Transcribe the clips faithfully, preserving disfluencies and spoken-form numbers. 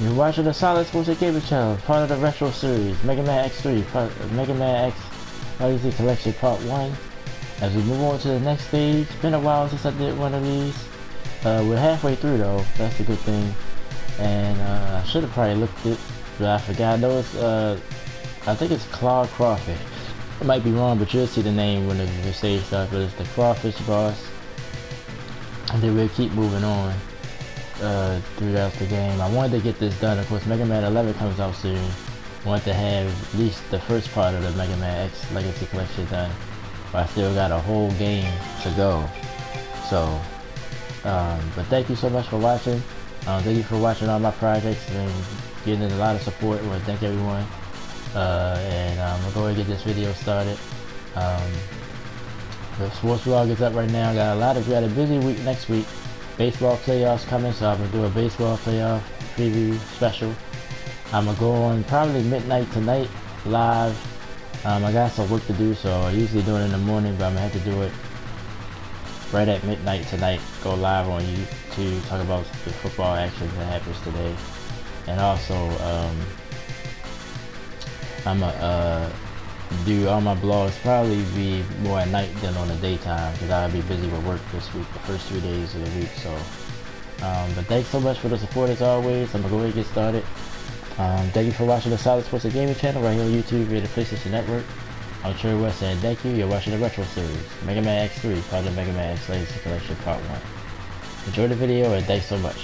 You're watching the Solid Sports Gaming Channel, part of the Retro Series, Mega Man X three, part, Mega Man X Legacy Collection Part one. As we move on to the next stage, it's been a while since I did one of these. Uh, we're halfway through though, that's a good thing. And uh, I should have probably looked it, but I forgot. I know it's, uh, I think it's Claw Crawfish. I might be wrong, but you'll see the name when the, the stage starts, but it's the Crawfish boss. And then we'll keep moving on uh, throughout the game. I wanted to get this done. Of course, Mega Man eleven comes out soon. I want to have at least the first part of the Mega Man X Legacy Collection done. But I still got a whole game to go. So, um, but thank you so much for watching. Um, thank you for watching all my projects and getting a lot of support. I want to thank everyone. Uh, and um, I'm going to go ahead and get this video started. Um, the sports vlog is up right now. Got a lot of, got a busy week next week. Baseball playoffs coming, so I'm going to do a baseball playoff preview special. I'm going to go on probably midnight tonight, live. Um, I got some work to do, so I usually do it in the morning, but I'm going to have to do it right at midnight tonight. Go live on YouTube, talk about the football action that happens today. And also, um, I'm going to uh, do all my blogs probably be more at night than on the daytime, because I'll be busy with work this week, the first three days of the week. So, um, but thanks so much for the support as always. I'm going to go ahead and get started. Um, thank you for watching the Solid Sports Gaming Channel right here on YouTube via the PlayStation Network. I'm Cherry West saying thank you. You're watching the Retro Series, Mega Man X three, part of the Mega Man X Legacy Collection Part one. Enjoy the video and thanks so much.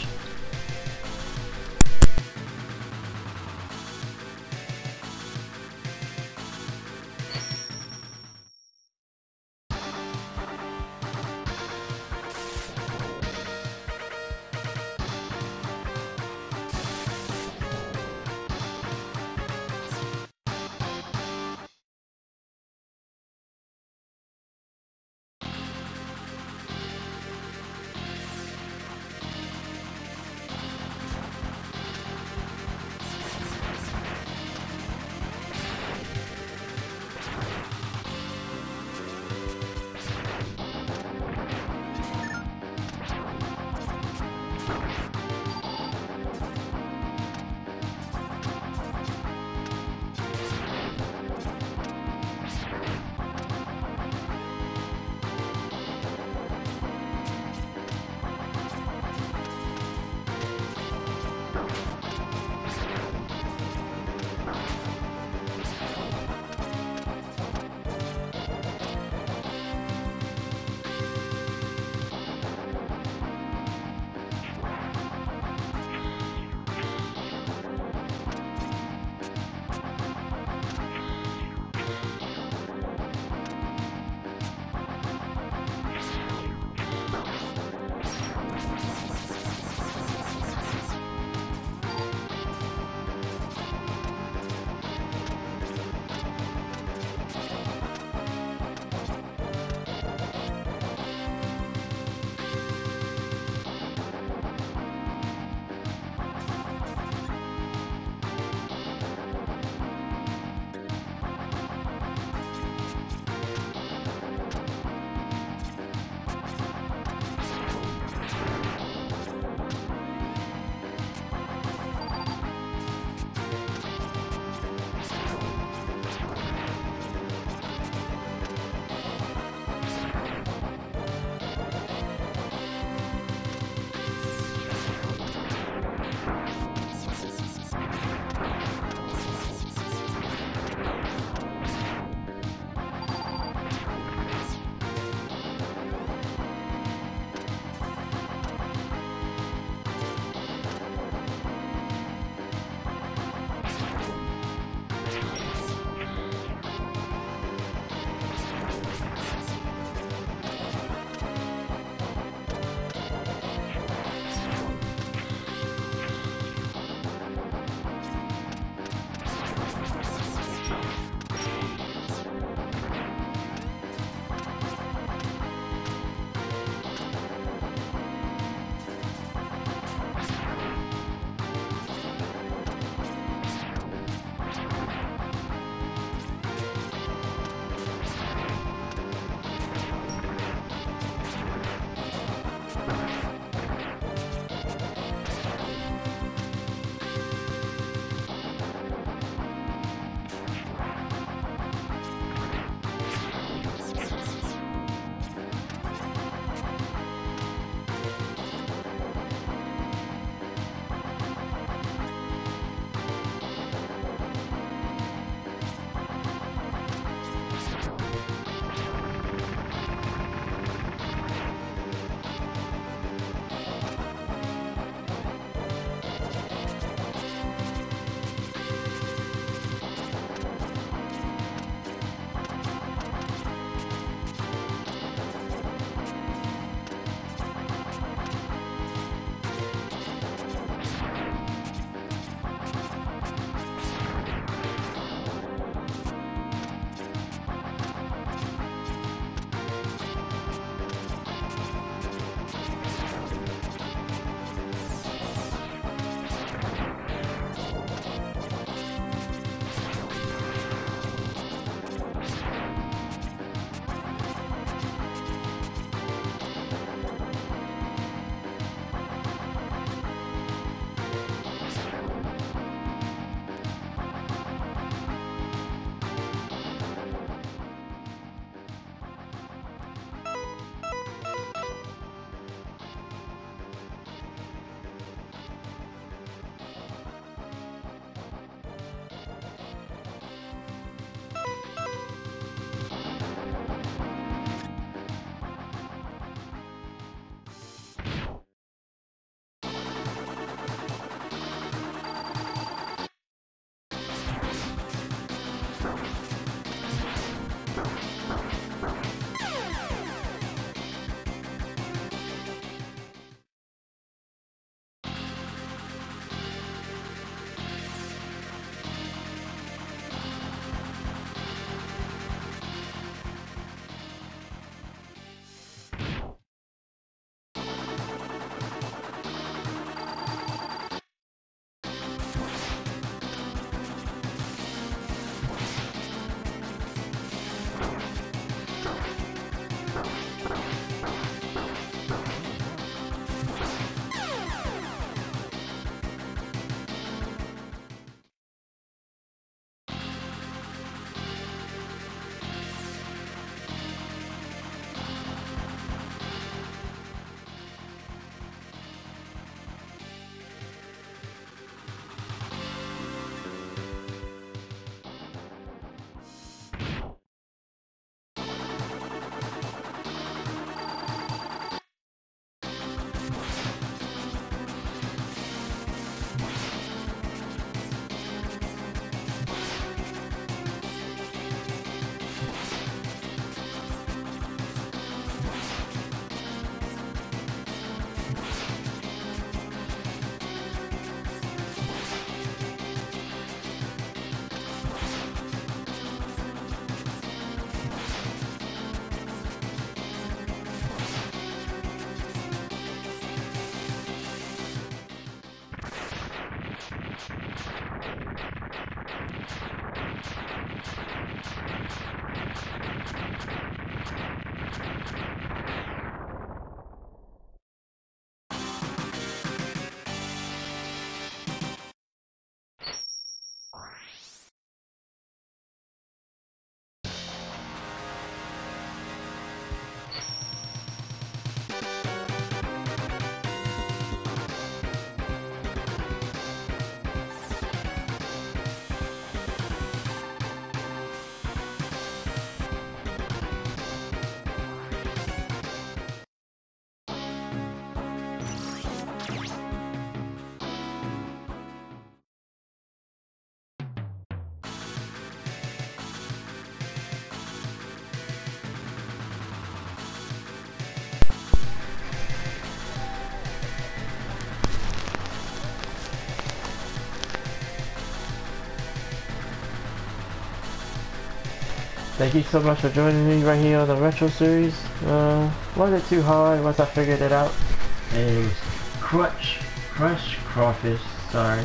Thank you so much for joining me right here on the Retro Series. Uh, wasn't too hard once I figured it out. It was Crutch, Crush Crawfish, sorry.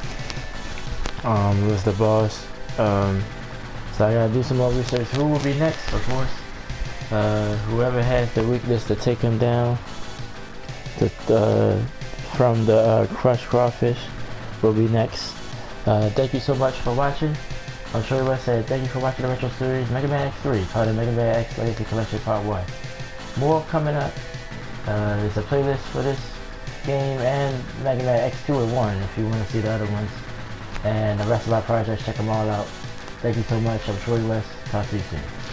Um, was the boss. Um, so I gotta do some more research. Who will be next, of course? Uh, whoever has the weakness to take him down to, uh, from the uh, Crush Crawfish will be next. Uh, thank you so much for watching. I'm sure West said thank you for watching the Retro Series Mega Man X three, part of Mega Man X Legacy Collection Part one. More coming up. Uh, there's a playlist for this game and Mega Man X two and one if you want to see the other ones. And the rest of our projects, check them all out. Thank you so much. I'm Troy West. Talk to you soon.